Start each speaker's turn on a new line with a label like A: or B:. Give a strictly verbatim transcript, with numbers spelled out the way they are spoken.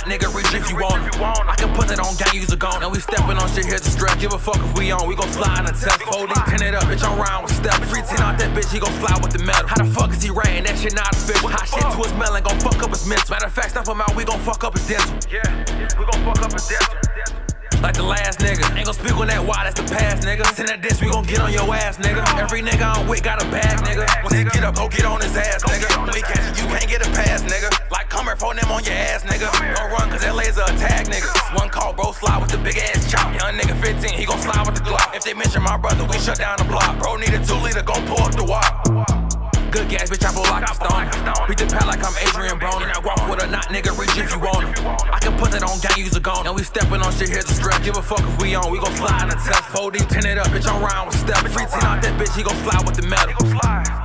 A: nigga, reach if you want it. I can put that on gang, use a gun. And we stepping on shit here to strap. Give a fuck if we on, we gon' fly in a test. Fold it, pin it up, bitch, I'm round with step. Free ten out that bitch, he gon' fly with the metal. How the fuck is he rain? That shit not official. Hot shit to his melon, gon' fuck up his mental. Matter of fact, stop him out, we gon' fuck up his dental.
B: Yeah, we gon' fuck up his dental.
A: Like the last nigga, ain't gon' speak on that why, that's the past, nigga. Send that diss, we gon' get on your ass, nigga. Every nigga I'm with got a bag, nigga. Once he get up, go get on his ass, nigga. When we catch you, you can't get a pass, nigga. Like come here, phone them on your ass, nigga. Don't run, cause that laser attack, nigga. One call, bro, slide with the big ass chop. Young nigga fifteen, he gon' slide with the Glock. If they mention my brother, we shut down the block. Bro need a two liter, gon' pull up the wop. Good gas, bitch, I pull like a stone. Beat the pad like I'm Adrian Broner. And I walk with a knot, nigga, reach if you want it. I can put that on gang, use a gun. And we stepping on shit here to strap. Give a fuck if we on, we gon' fly in a test. Fold it, ten it up, bitch, I'm round with step. Free ten out that bitch, he gon' fly with the metal.